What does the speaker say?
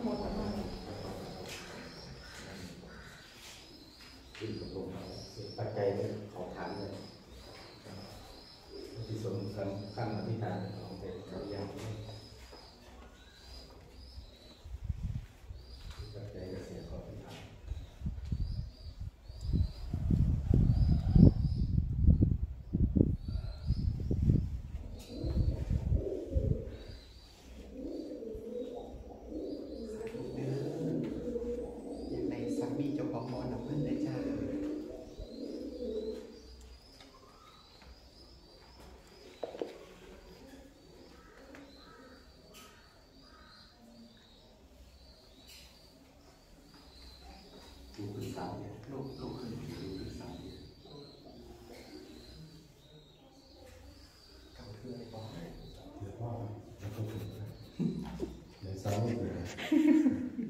หมดแล้วขึ้นกับลงปัจจัยเนี่ยขอถามเลยที่สำคัญอธิษฐานของเป็นขยางปัจจัยกระเสียขออธิษฐานในสามีเจ้าของหมอหนักเพิ่นได้จ้าลูกคือสาวเนี่ยลูกคือสามีเก่าคืออะไรบอกเดี๋ยวพ่อจะพูดถึงเลยสาวลูกเลย